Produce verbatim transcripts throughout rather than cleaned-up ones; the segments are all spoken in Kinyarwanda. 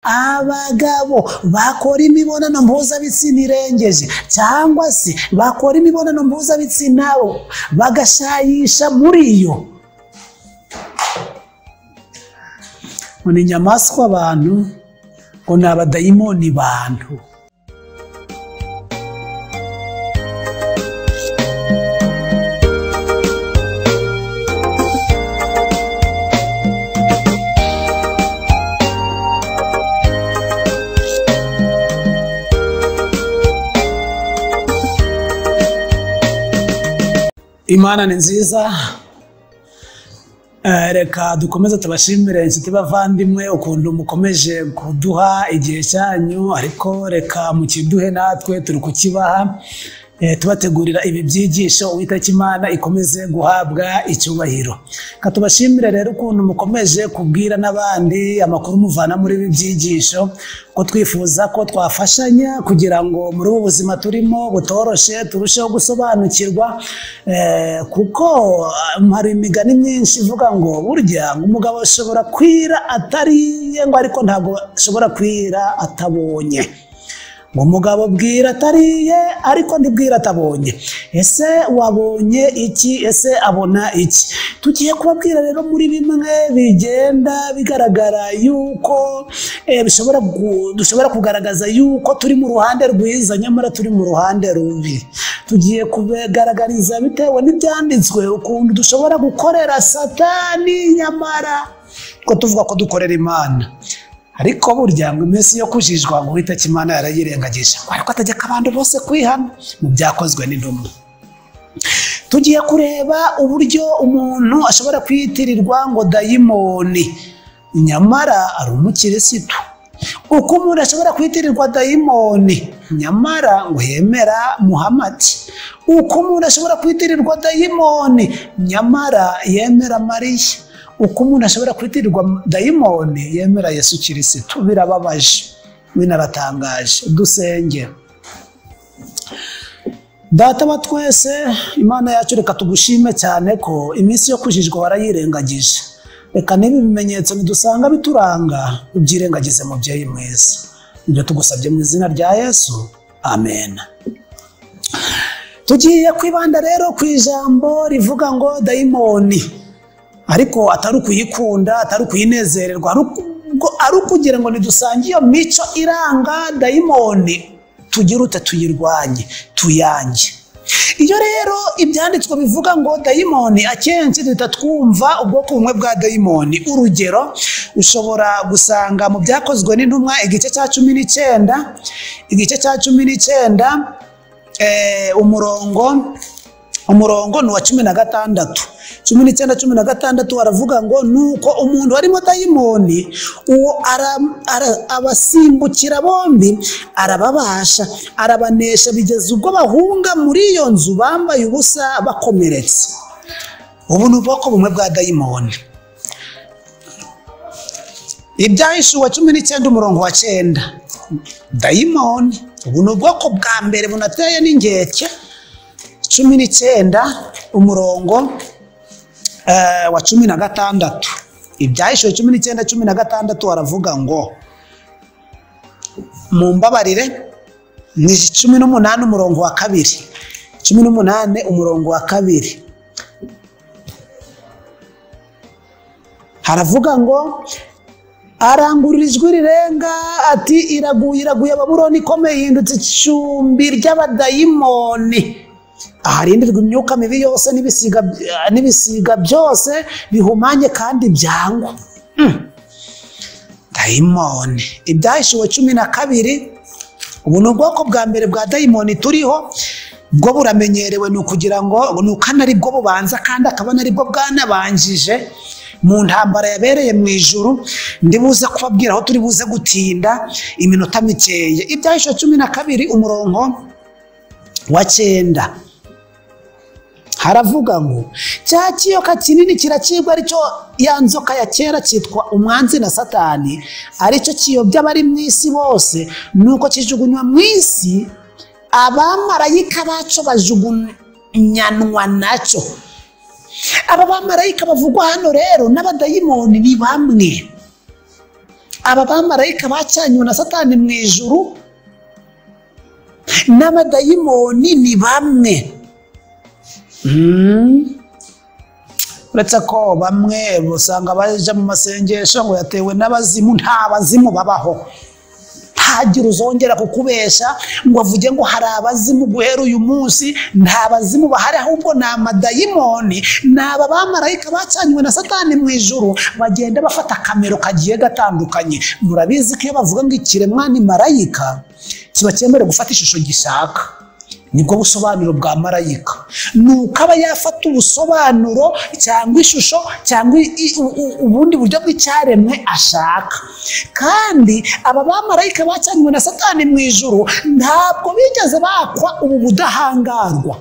abagabo bakora imibonano mpuzabitsina irengeje cyangwa se bakora imibonano mpuzabitsina bagashayisha muri yo. Ni inyamaswa abantu ngo ni abadayimoni bantu. Imana ni nziza. Reka dukomeze tubashimire inshuti bavandimwe ukuntu mukomeje kuduha igihe cyanyu, ariko reka mukiduhe natwe turi kukibaha tubategurira ibi byigisho. Uwiteka Imana ikomeze guhabwa icyubahiro. Katubashimire rero ukuntu mukomeje kubwira n'abandi amakuru muvana muri ibi byigisho, ko twifuza ko twafashanya kugira ngo muri ubu buzima turimo butoroshe turusheho gusobanukirwa, kuko hari imigani myinshi ivuga ngo burya umugabo ashobora kwira atariye ngo ariko ntabwo ashobora kwira atabonye. Umugabo bwira atariye ariko ndibwira atabonye. Ese wabonye iki? Ese abona iki? Tugiye kubabwira rero muri bimwe bigenda bigaragara yuko eh, bishobora dushobora kugaragaza yuko turi mu ruhande rwiza nyamara turi mu ruhande rubi. Tugiye kubegaragariza bitewe n'ibyanditswe ukuntu dushobora gukorera Satani nyamara ko tuvuga ko dukorera Imana. Ariko burya ngo iminsi yo kujijwa ngo Uwiteka Imana yarayirengagije, ariko ategeka abantu bose kwihana mu byakozwe n'intumwa. Tugiye kureba uburyo umuntu ashobora kwitirirwa ngo dayimoni nyamara ari umukirisitu, uko umuntu ashobora kwitirirwa dayimoni nyamara ngo yemera Muhamadi, uko umuntu ashobora kwitirirwa dayimoni nyamara yemera Mariya, uko umuntu ashobora kwitirirwa dayimoni yemera Yesu Kirisitu. Birababaje, binaratangaje. Dusenge. Data wa twese, Imana yacu, reka tugushime cyane ko iminsi yo kujijwa warayirengagije. Reka niba ibimenyetso bidusanga bituranga ubyirengagize mubyeyi mwiza. Ibyo tugusabye mu izina rya Yesu, amen. Tugiye kwibanda rero ku ijambo rivuga ngo dayimoni, ariko atari ukuyikunda, atari ukuyinezererwa, ari ukugira ngo nidusange iyo mico iranga dayimoni tugire ute tuyirwanye, tuyange. Iyo rero ibyanditswe bivuga ngo dayimoni, akenshi duhita twumva ubwoko bumwe bwa dayimoni. Urugero ushobora gusanga mu byakozwe n'intumwa igice cya cumi n'icyenda, igice cya cumi n'icyenda eh, umurongo umurongo ni wa cumi na gatandatu. cumi n'icyenda cumi na gatandatu aravuga ngo nuko umuntu warimo dayimoni uwo abasimbukira bombi, arababasha, arabanesha bigeze ubwo bahunga muri iyo nzu bambaye ubusa bakomeretse. Ubu ni ubwoko bumwe bwa dayimoni. Ibyahishuwe cumi n'icyenda umurongo wa cyenda, dayimoni ubu ni ubwoko bwa mbere bunateye n'ingeke. cumi n'icyenda umurongo Uh, wa cumi na gatandatu. Ibyahishuwe cumi n'icyenda cumi na gatandatu aravuga ngo mumbabarire, ni cumi n'umunani umurongo wa kabiri, cumi n'umunani umurongo wa kabiri haravuga ngo arangurura ijwi rirenga ati iraguye iraguye Babuloni ikomeye, ihindutse icumbi ry'abadayimoni, aharindirwa imyuka mibi yose n'ibisiga n'ibisiga byose bihumanye kandi byangwa. mm. Dayimoni. Ibyahishuwe cumi na kabiri, ubu ni ubwoko bwa mbere bwa dayimoni turiho. Bwo buramenyerewe ni ukugira ngo ni uko ari bwo bubanza kandi akaba ari bwo bwanabanjije mu ntambara yabereye mu ijuru. Ndibuze kubabwira aho turi buze gutinda iminota mikeye. Ibyahishuwe cumi na kabiri umurongo wa cyenda haravuga ngo cya kiyoka kinini kirakirwa, aricyo ya nzoka ya kera cyitwa umwanzi na Satani, aricyo kiyobya abari mu isi bose, nuko kijugunywa mu isi, abamarayika bacu bajugunyanwa nacyo. Aba bamarayika bavugwa hano rero n'abadayimoni ni bamwe. aba bamarayika bacanywe na Satani mu ijuru n'abadayimoni ni bamwe. uretse ko bamwe usanga baje mu masengesho ngo yatewe n'abazimu. Nta bazimu babaho, ntagira uzongera kukubesha ngo avuge ngo hari abazimu guhera uyu munsi. Nta bazimu bahari, ahubwo ni amadayimoni. Ni aba bamarayika bacanywe na Satani mu ijuru, bagenda bafata akamero kagiye gatandukanye. Murabizi ko iyo bavuga ngo ikiremwa ni marayika, kiba cyemerewe gufata ishusho gishaka. Nibwo busobanuro bwa marayika. Nuko aba yafata ubusobanuro cyangwa ishusho cyangwa ubundi buryo bw'icyaremwe ashaka. Kandi aba bamarayika bacanywe na Satani mu ijuru ntabwo bigeze bakwa ubu budahangarwa.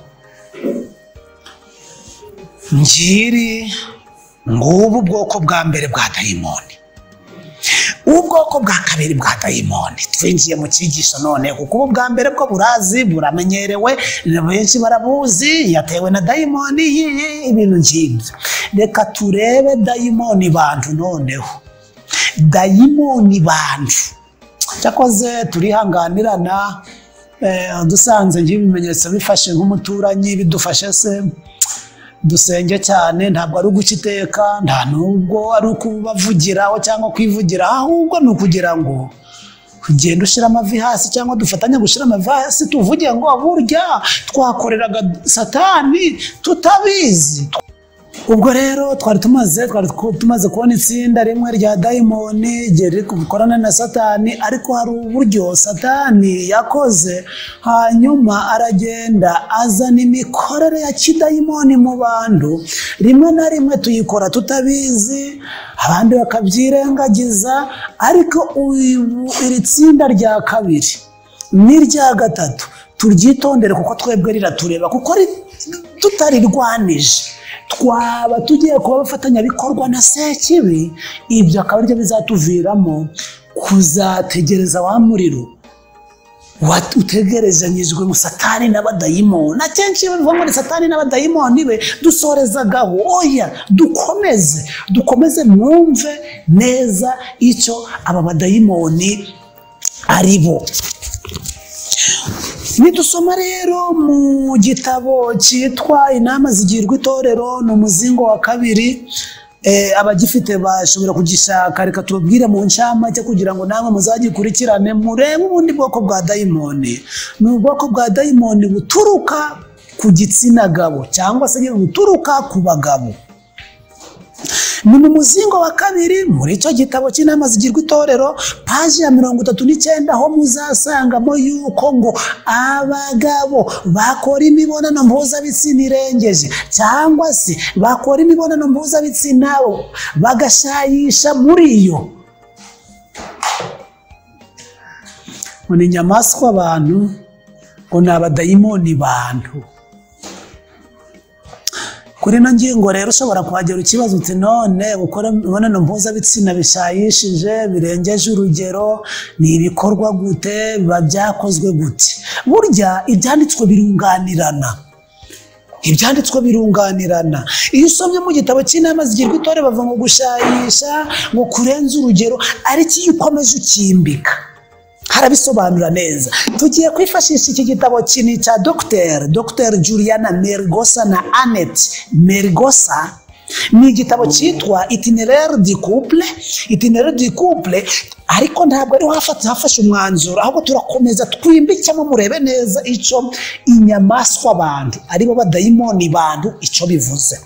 Ngiri ngubu bwoko bwa mbere bwa dayimoni. Ubwoko bwa kabiri bwa dayimoni twinjiye mu cyigisho none, kuko ubu bwa mbere bwo burazi buramenyerewe, benshi barabuzi, yatewe na dayimoni ibintu nk'ibyo. Reka turebe dayimoni bantu noneho. Dayimoni bantu cyakoze turihanganirana, dusanze nk'ibimenyetso bifashe nk'umuturanyi bidufashe se dusenge cyane. Ntabwo ari ugukiteka, nta nubwo ari ukubavugiraho cyangwa kwivugira, ahubwo ni ukugira ngo ugende ushyira amavi hasi cyangwa dufatanye gushyira amavi hasi, tuvuge ngo burya twakoreraga Satani tutabizi. Ubwo rero twari tumaze twari tumaze kubona itsinda rimwe rya dayimoni geri kubikorana na Satani, ariko hari uburyo Satani yakoze, hanyuma aragenda azana imikorere ya kidayimoni mu bantu. Rimwe na rimwe tuyikora tutabizi, abandi bakabyirengagiza, ariko iri tsinda rya kabiri n'irya gatatu turyitondere, kuko twebwe riratureba, kuko tutarirwanije twaba tugiye kuba abafatanyabikorwa na Sekibi. Ibyo akaba aribyo bizatuviramo kuzategereza wa muriro utegerezanyijwe mu Satani n'abadayimoni. Akenshi iyo bivuga ngo ni Satani n'abadayimoni be dusorezagaho. Oya, dukomeze dukomeze mwumve neza icyo aba badayimoni ari bo. Nidusoma rero mu gitabo cyitwa Inama zigirwa itorero, ni umuzingo wa kabiri. Abagifite bashobora kugishaka, reka tubabwire mu ncamake kugira ngo namwe muzagikurikirane murebe ubundi bwoko bwa dayimoni. Ni ubwoko bwa dayimoni buturuka ku gitsina gabo cyangwa se buturuka ku bagabo. Ni mu muzingo wa kabiri muri icyo gitabo cy'Inama zigirwa itorero, paji ya mirongo itatu n'icyenda, aho muzasangamo yuko ngo abagabo bakora imibonano mpuzabitsina irengeje cyangwa se bakora imibonano mpuzabitsina bagashayisha muri yo. Ngo ni inyamaswa abantu, ngo ni abadayimoni bantu. Kuri ino ngingo rero ushobora kuhagera ikibazo uti none gukora imibonano mpuzabitsina bishayishije birengeje urugero ni ibikorwa gute, biba byakozwe gute? Burya ibyanditswe birunganirana, ibyanditswe birunganirana. Iyo usomye mu gitabo cy'Inama zigirwa itorero bavuga ngo gushayisha, ngo kurenza urugero, ariko iyo ukomeje ukimbika harabisobanura neza. Tugiye kwifashisha iki gitabo kini cya Dr. Dr. Juliana Mergosa na Annette Mergosa. Ni igitabo cyitwa Itinéraire du couple, Itinéraire du couple, ariko ntabwo ari hafata hafashe umwanzuro, ahubwo turakomeza twimbikemo murebe neza icyo inyamaswa abantu aribo badayimoni bantu icyo bivuze.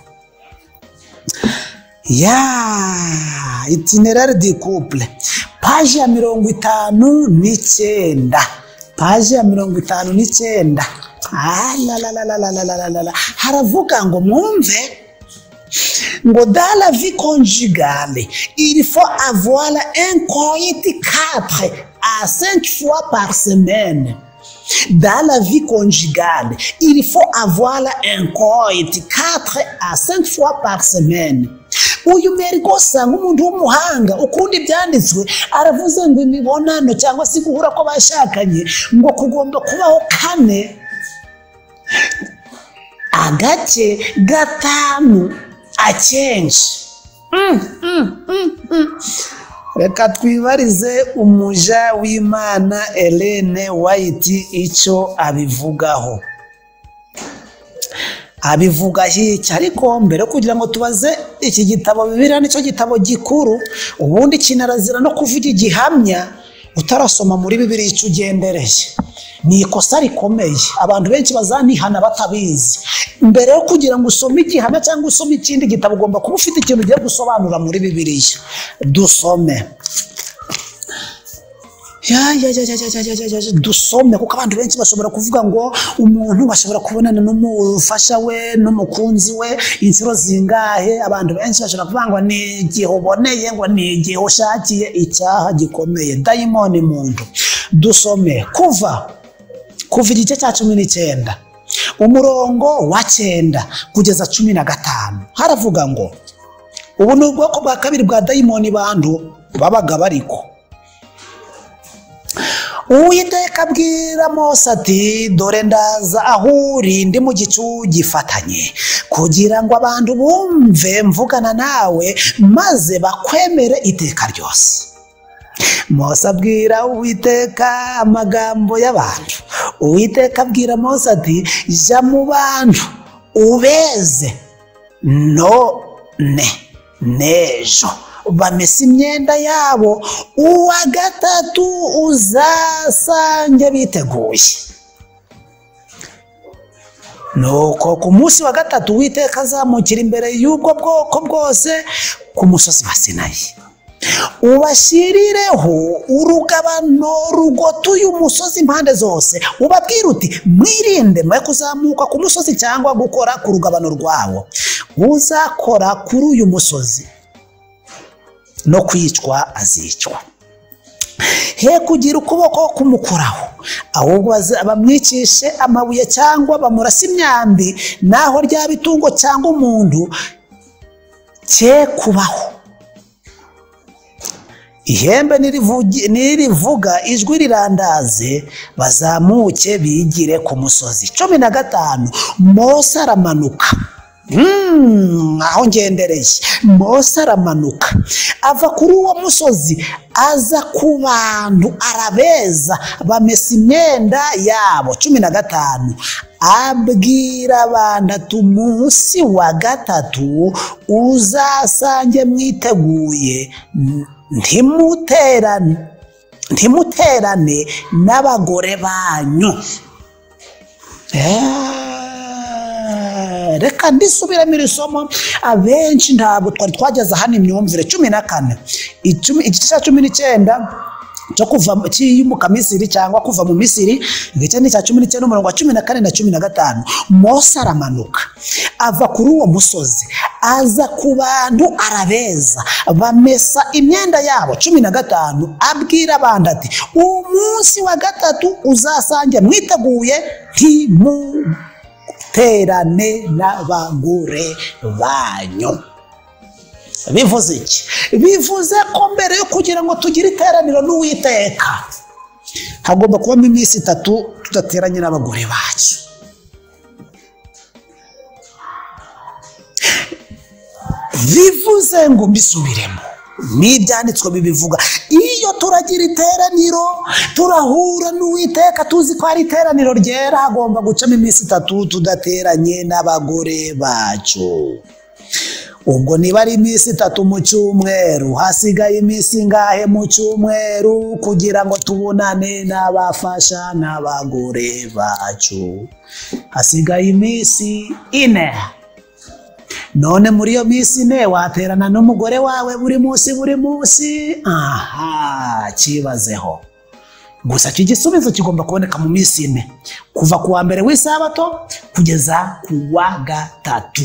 Ya Itinéraire du couple, paji ya mirongo itanu n'icyenda, paji ya mirongo itanu n'icyenda. Haravuga ngo mwumve ngo dans la vie conjugale il faut avoir un coït quatre à cinq fois par semaine. Dans la vie conjugale il faut avoir un coït quatre à cinq fois par semaine. Uyu Mergosa nk'umuntu w'umuhanga ukunda ibyanditswe aravuze ngo imibonano cyangwa se guhura ko bashakanye ngo kugomba kubaho kane agace gatanu akenshi. mm, mm, mm, mm. reka twibarize umuja w'Imana Ellen White icyo abivugaho. Abivuga iki? Ariko mbere kugira ngo tubaze iki gitabo Bibiliya nicyo gitabo gikuru, ubundi kinarazira no kuvuga igihamya utarasoma muri Bibiliya icyo ugendereye. Ni ikosa rikomeye abantu benshi bazanihana batabizi. Mbere yo kugira ngo usome igihamya cyangwa usome ikindi gitabo ugomba kuba ufite ikintu ugiye gusobanura muri Bibiliya. Dusome ya ya ya ya ya ya dusome, kuko abantu benshi bashobora kuvuga ngo umuntu bashobora kubonana n'umufasha we n'umukunzi we inshuro zingahe. Abantu benshi bashobora kuvuga ngo ni igihe uboneye, ngo ni igihe ushakiye. Icyaha gikomeye, dayimoni muntu. Dusome kuva kuva igice cya cumi n'icyenda umurongo wa cyenda kugeza cumi na gatanu. Haravuga ngo ubu ni ubwoko bwa kabiri bwa dayimoni bantu babaga bariko. Uwiteka abwira Mose ati dore ndaza aho uri ndi mu gicu gifatanye, kugira ngo abantu bumve mvugana nawe maze bakwemere iteka ryose. Mose abwira Uwiteka amagambo y'abantu. Uwiteka abwira Mose ati jya mu bantu ubeze none n'ejo bamesa imyenda yabo, uwa gatatu uzasange biteguye. Nuko ku munsi wa gatatu Uwiteka azamukira imbere y'ubwo bwoko bwose ku musozi wa Sinayi, ubashirireho urugabano rugotuye umusozi impande zose. Ubabwira uti mwirinde mwe kuzamuka ku musozi cyangwa gukora ku rugabano rwawo. Uzakora kuri uyu musozi no kwicwa azicwa, he kugira ukuboko kumukoraho, ahubwo bamwicishe amabuye cyangwa bamurasa imyambi, naho ryaba itungo cyangwa umuntu cye kubaho. Ihembe nirivuga ijwi rirandaze, bazamuke bigire ku musozi. cumi na gatanu Mose aramanuka. Hmm, aho ngendereye. Mose aramanuka ava kuri uwo musozi aza ku bantu arabeza bamesa imyenda yabo. cumi na gatanu abwira abantu ati umunsi wa gatatu uzasange mwiteguye, ntimuterane ntimuterane n'abagore banyu. Reka ndisubiremo iri somo, abenshi ntabwo twari twageze hano imyumvire. cumi na kane igice cya cumi n'icyenda cyo kuva cyiyumuka Misiri cyangwa kuva mu Misiri, igice ni cya cumi n'icyenda umurongo wa cumi na kane na cumi na gatanu. Mose aramanuka ava kuri uwo musozi aza ku bantu arabeza bamesa imyenda yabo. cumi na gatanu abwira abantu ati umunsi wa gatatu uzasange mwiteguye, ntimuterane n'abagore banyu. Bivuze iki? Bivuze ko mbere yo kugira ngo tugire iteraniro n'Uwiteka hagomba kubamo iminsi itatu tudateranye n'abagore bacu. Bivuze ngo mbisubiremo, n'ibyanditswe bibivuga. Iyo turagira iteraniro turahura n'Uwiteka tuzi ko ari iteraniro ryera, hagomba gucamo iminsi itatu tudateranye n'abagore bacu. Ubwo niba ari iminsi itatu mu cyumweru, hasigaye iminsi ngahe mu cyumweru kugira ngo tubonane n'abafasha n'abagore bacu? Hasigaye iminsi ine. None muri iyo minsi ine waterana n'umugore wawe buri munsi buri munsi? Aha, kibazeho. Gusa igisubizo kigomba kuboneka mu minsi ine, kuva ku wa mbere w'isabato kugeza ku wa gatatu.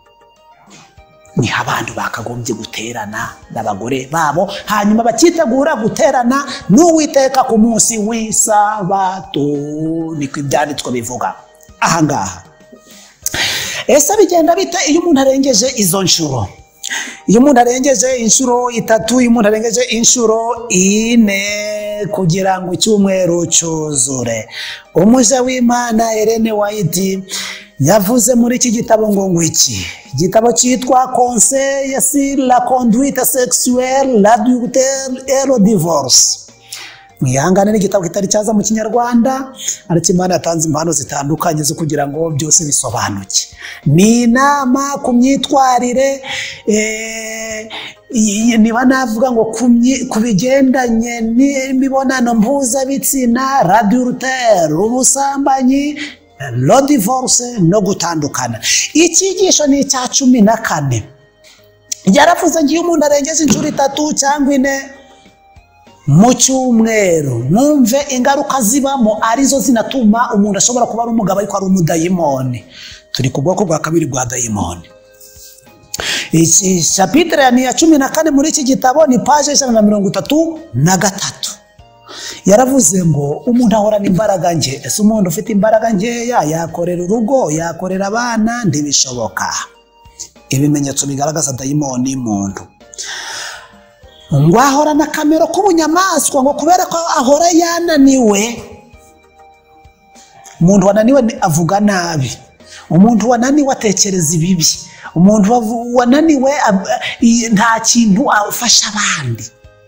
Ni abantu bakagombye guterana n'abagore babo, hanyuma bakitegura guterana n'Uwiteka ku munsi w'isabato. Niko ibyanditswe bivuga. Aha ngaha ese bigenda bite iyo umuntu arengeje izo nshuro? Iyo umuntu arengeje inshuro itatu, iyo umuntu arengeje inshuro ine, kugira ngo icyumweru cyuzure. Umuja w'Imana Ellen White yavuze muri iki gitabo ngo ngo iki igitabo cyitwa Conseil sur la conduite sexuelle, l'adultère et le divorce. Mwihangane n'igitabo kitari cyaza mu Kinyarwanda, ariko Imana yatanze impano zitandukanye zo kugira ngo byose bisobanuke. Ni inama ku myitwarire, eh, niba navuga ngo kubigendanye n'imibonano mpuzabitsina, l'adultère, ubusambanyi, le divorce no gutandukana. Icyigisho ni icya cumi na kane. Yaravuze ngiye umuntu arengeze inshuro itatu cyangwa ine mu cyumweru, mwumve ingaruka zibamo arizo zinatuma umuntu ashobora kuba ari umugabo ariko ari umudayimoni. Turi ku bwoko bwa kabiri bwa dayimoni. Iki chapitre ni ya cumi na kane muri iki gitabo, ni page ijana na mirongo itatu na gatatu. Yaravuze ngo umuntu ahorana imbaraga nke. Ese umuntu ufite imbaraga nkeya yakorera urugo, yakorera abana? Ntibishoboka. Ibimenyetso bigaragaza dayimoni muntu. Ngo ahorana akamero k'ubunyamaswa, ngo kubera ko ahora yananiwe. Umuntu wananiwe avuga nabi, umuntu wananiwe atekereza ibibi, umuntu wananiwe nta kintu afasha abandi.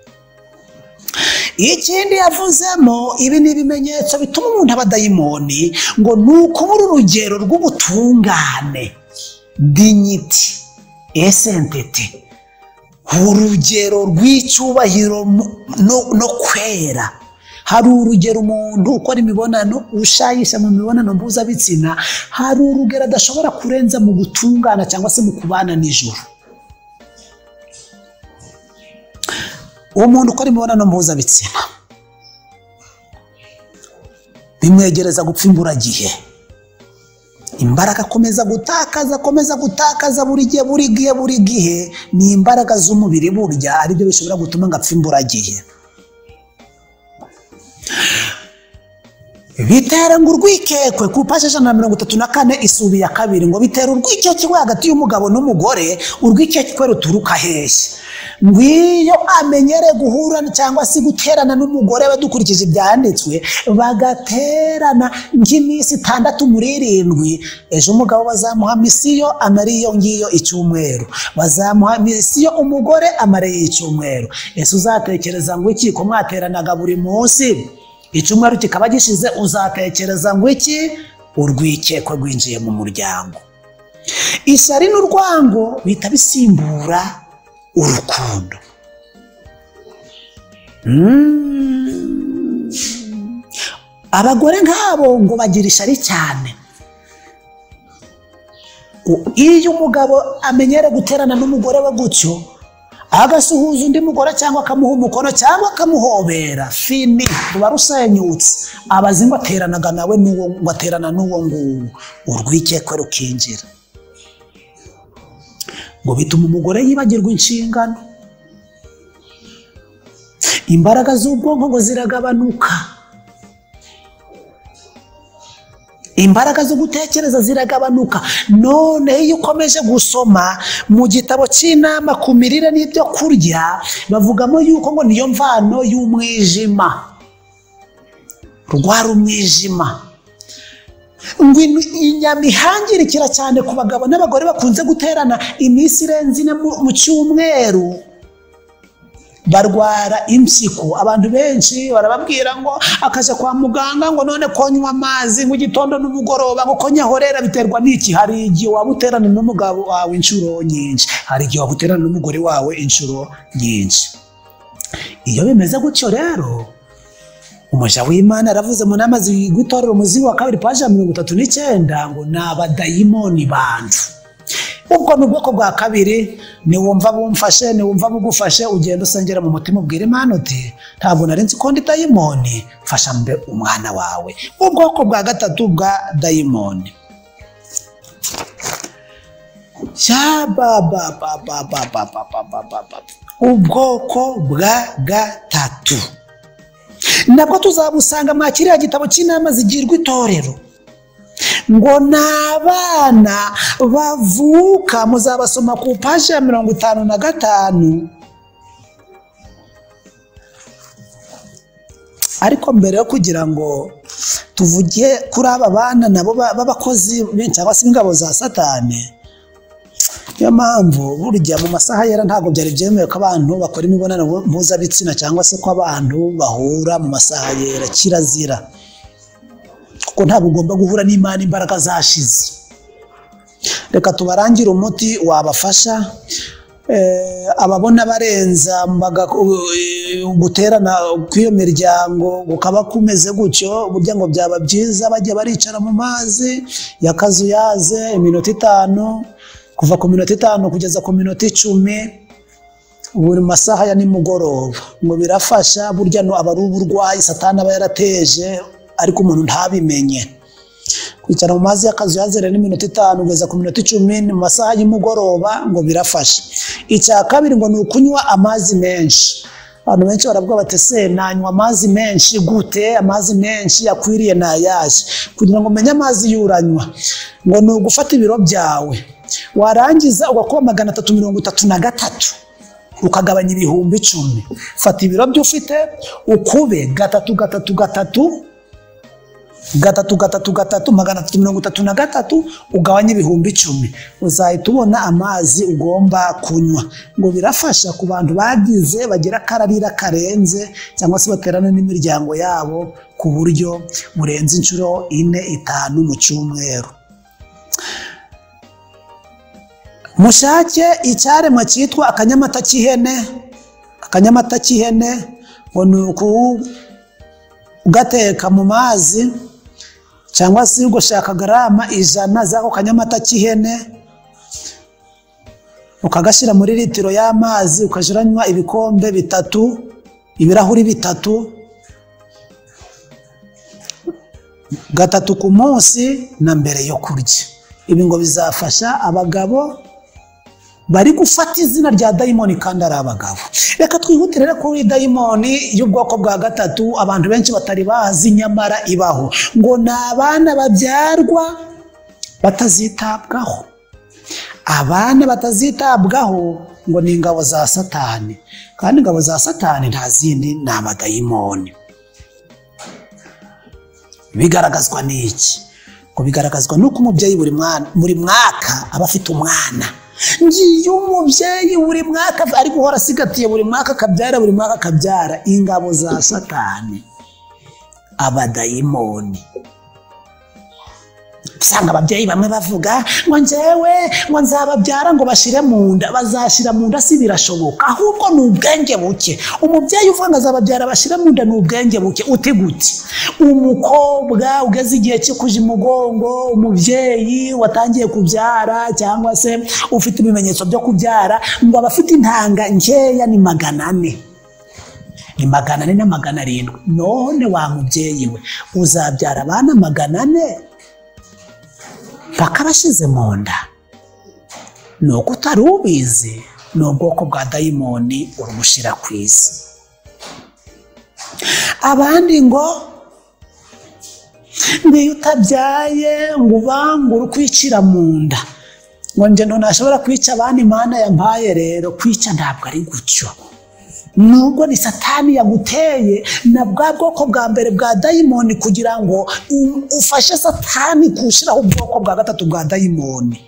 Ikindi yavuzemo, ibi ni ibimenyetso bituma umuntu aba dayimoni, ngo nuko muri urugero rw'ubutungane, dignity, esentete, urugero rw'icyubahiro no, no kwera. Hari urugero umuntu ukora imibonano ushayisha mu mibonano mpuzabitsina, hari urugero adashobora kurenza mu gutungana cyangwa se mu kubana nijoro. Umuntu ukora imibonano mpuzabitsina bimwegereza gupfa imburagihe. Imbaraga akomeza gutakaza, akomeza gutakaza buri gihe buri gihe buri gihe, ni imbaraga z'umubiri burya ari byo bishobora gutuma ngapfa imburagihe. Bitera ngo urwikekwe ku page ijana na mirongo itatu na kane isubi ya kabiri, ngo bitera urwikekwe hagati y'umugabo n'umugore. Urwikekwe ruturuka hehe? Ngwiyo amenyere guhura cyangwa se guterana n'umugore badukurikije ibyanditswe, bagaterana nk'iminsi itandatu muri irindwi. Ejo umugabo bazamuha misiyo amara iyo ngiyo icyumweru, bazamuha misiyo umugore amara icyumweru. Ese uzatekereza ngo iki ko mwateranaga buri munsi, icyumweru kikaba gishize, uzatekereza ngo iki? Urwikekwe rwinjiye mu muryango. Ishyari n'urwango bihita bisimbura urukundo. Mm. Abagore nk'abo ngo bagira ishyari cyane. Iyo umugabo amenyere guterana n'umugore we gutyo, agasuhuza undi mugore cyangwa akamuha umukono cyangwa akamuhobera, fini ruba rusenyutse. Abazi ngo ateranaga nawe n'uwo, ngo aterana n'uwo nguwo, urwikekwe rukinjira. Ngo bituma umugore yibagirwa inshingano, imbaraga z'ubwonko ngo ziragabanuka, imbaraga zo gutekereza ziragabanuka. None iyo ukomeje gusoma mu gitabo cy'inama ku mirire n'ibyo kurya, bavugamo yuko ngo niyo mvano y'umwijima, rwara umwijima. Ngo inyama ihangirikira cyane ku bagabo n'abagore bakunze guterana iminsi irenze ine mu cyumweru, barwara impyiko. Abantu benshi barababwira ngo akaje kwa muganga, ngo none konywa amazi mu gitondo n'umugoroba, ngo konyahorera. Biterwa n'iki? Hari igihe waba uterana n'umugabo wawe inshuro nyinshi, hari igihe waba uterana n'umugore wawe inshuro nyinshi. Iyo bimeze gutyo rero, umuja w'Imana aravuze mu nama z'itorero umuzingo wa kabiri page ya mirongo itatu n'icyenda, ngo ni abadayimoni bantu. Ubwo ni ubwoko bwa kabiri. Niwumva bumfashe, niwumva bugufashe, ugenda usengera mu mutima ubwira Imana uti ntabwo nari nzi ko ndi dayimoni, fasha mbe umwana wawe. Ubwoko bwa gatatu bwa dayimoni, ubwoko bwa gatatu nabwo tuzabusanga mu kiriya gitabo cy'inama zigirwa itorero. Ngo n'abana bavuka, muzabasoma ku page ya mirongo itanu na gatanu. ariko mbere yo kugira ngo tuvuge kuri aba bana nabo b'abakozi cyangwa se ingabo za Satani, niyo mpamvu burya mu masaha yera ntabwo byari byemewe ko abantu bakora imibonano mpuzabitsina cyangwa se ko abantu bahura mu masaha yera, kirazira, kuko ntabwo ugomba guhura n'Imana imbaraga zashize. Reka tubarangire umuti wabafasha ababona barenza guterana kw'iyo miryango ukaba kumeze gutyo, burya ngo byaba byiza bajya baricara mu mazi yakazuyaze iminota itanu, kuva ku minota itanu kugeza ku minota icumi buri masaha ya nimugoroba, ngo birafasha. Burya no aba ari uburwayi Satani aba yarateje ariko umuntu ntabimenye. Kwicara mu mazi y'akazuyaze rero n'iminota itanu kugeza ku minota icumi mu masaha y'umugoroba ngo birafasha. Icya kabiri ngo ni ukunywa amazi menshi. Abantu benshi baravuga bati se nanywa amazi menshi gute? Amazi menshi yakwiriye nayaje? Kugira ngo umenye amazi yuranywa ngo ni ugufata ibiro byawe warangiza ugakuba magana atatu mirongo itatu na gatatu ukagabanya ibihumbi icumi. Fata ibiro by'ufite ukube gatatu gatatu gatatu gatatu gatatu gatatu magana atatu mirongo itatu na gatatu ugabanya ibihumbi icumi, uzahita ubona amazi ugomba kunywa. Ngo birafasha ku bantu bagize bagira kararira karenze cyangwa se baterana n'imiryango yabo ku buryo burenze inshuro ine itanu mu cyumweru. Mushake icyaremwa cyitwa akanyamata cy'ihene. Akanyamata cy'ihene ngo ni ugateka mu mazi cyangwa se ugashaka garama ijana z'ako kanyamata cy'ihene ukagashyira muri litiro y'amazi ukajiranywa ibikombe bitatu, ibirahuri bitatu, gatatu ku munsi na mbere yo kurya. Ibi ngo bizafasha abagabo bari gufata izina rya dayimoni kandi ari abagabo. Reka twihutire rero kuri dayimoni y'ubwoko bwa gatatu abantu benshi batari bazi nyamara ibaho, ngo ni abana babyarwa batazitabwaho. Abana batazitabwaho ngo ni ingabo za Satani, kandi ingabo za Satani nta zindi ni amadayimoni. Bigaragazwa n'iki? Ngo bigaragazwa nuko umubyeyi buri mwana buri mwaka aba afite umwana. Ngiye umubyeyi buri mwaka ari guhora asigatiye buri mwaka akabyara buri mwaka akabyara. Ingabo za Satani, abadayimoni. Usanga ababyeyi bamwe bavuga ngo njyewe ngo nzababyara ngo bashire mu nda. Bazashira mu nda si birashoboka, ahubwo ni ubwenge buke. Umubyeyi uvuga ngo azababyara bashire mu nda ni ubwenge buke. Uti gute? Umukobwa ugeze igihe cyo kuja umugongo, umubyeyi watangiye kubyara cyangwa se ufite ibimenyetso byo kubyara, ngo abafite intanga nkeya ni magana ane. Ni magana ane na magana arindwi. None wa mubyeyi we uzabyara abana magana ane bakabashize mu nda? Nuko utari ubizi, ni ubwoko bwa dayimoni urumushira ku isi. Abandi ngo niyo utabyaye ngo ubangure ukwicira mu nda. Ngo nje ntashobora kwica abandi Imana yampaye. Rero kwica ntabwo ari gutyo, nubwo ni Satani yaguteye na bwa bwoko bwa mbere bwa dayimoni kugira ngo ufashe Satani kushiraho ubwoko bwa gatatu bwa dayimoni.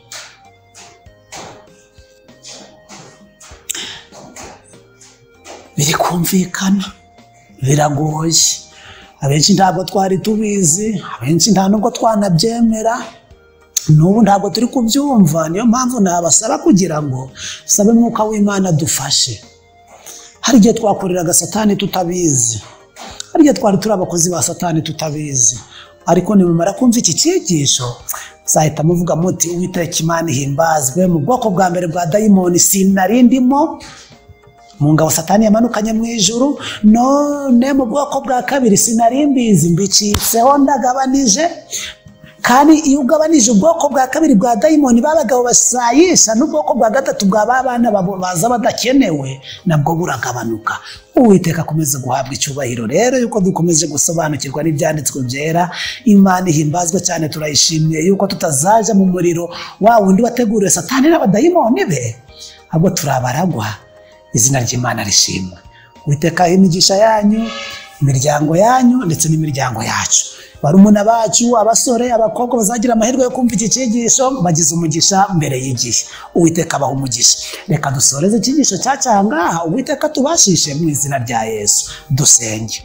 Biri kumvikana, biragoye. Abenshi ntabwo twari tubizi, abenshi nta nubwo twanabyemera, n'ubu ntabwo turi kubyumva. Niyo mpamvu nabasaba kugira ngo sabe Mwuka w'Imana dufashe. Hari igihe twakoreraga Satani tutabizi, hari igihe twari turi abakozi ba Satani tutabizi, ariko nimumara kumva iki cyigisho zahita muvuga muti Uwiteka Imana ihimbazwe. Mu bwoko bwa mbere bwa dayimoni sinarindimo, mu ngabo Satani yamanukanye mu ijuru. None mu bwoko bwa kabiri sinarimbizi, mbicitseho ndagabanije. Kandi iyo ugabanije ubwoko bwa kabiri bwa dayimoni babagabo basayisha, n'ubwoko bwa gatatu bwa babana baza badakenewe nabwo buragabanuka. Uwiteka akomeze guhabwa icyubahiro rero yuko dukomeje gusobanukirwa n'ibyanditswe byera. Imana ihimbazwe cyane, turayishimiye yuko tutazaja mu muriro wa wundi wateguriwe Satani n'abadayimoni be, ahubwo turabaragwa. Izina ry'Imana rishimwe. Uwiteka imigisha yanyu imiryango yanyu ndetse n'imiryango yacu. Barumuna bacu, abasore, abakobwa bazagira amahirwe yo kumva iki cyigisho bagize umugisha mbere y'igihe. Uwiteka abaha umugisha. Reka dusoreze icyigisho cyacangaha, Uwiteka tubashishe mu izina rya Yesu. Dusenge.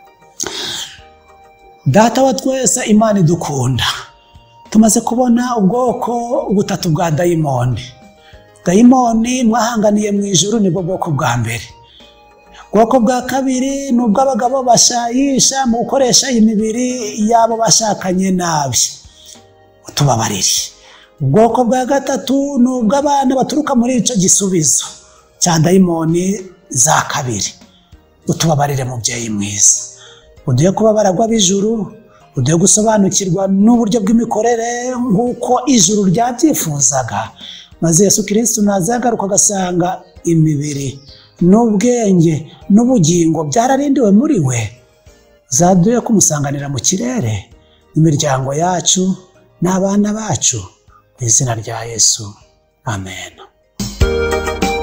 Data wa twese, Imana idukunda, tumaze kubona ubwoko butatu bwa dayimoni. Dayimoni mwahanganiye mu ijuru nibwo bwoko bwa mbere. Ubwoko bwa kabiri ni ubw'abagabo bashayisha mu gukoresha imibiri yabo bashakanye nabi, utubabarire. Ubwoko bwa gatatu ni ubw'abana baturuka muri icyo gisubizo cya dayimoni za kabiri, utubabarire mubyeyi mwiza. Uduye kuba baragwa b'ijuru, uduye gusobanukirwa n'uburyo bw'imikorere nk'uko ijuru ryabyifuzaga, maze Yesu Kristo nazagaruka agasanga imibiri n'ubwenge n'ubugingo byararindiwe muri we. Zaduye kumusanganira mu kirere imiryango yacu n'abana bacu mu izina rya Yesu. Amen.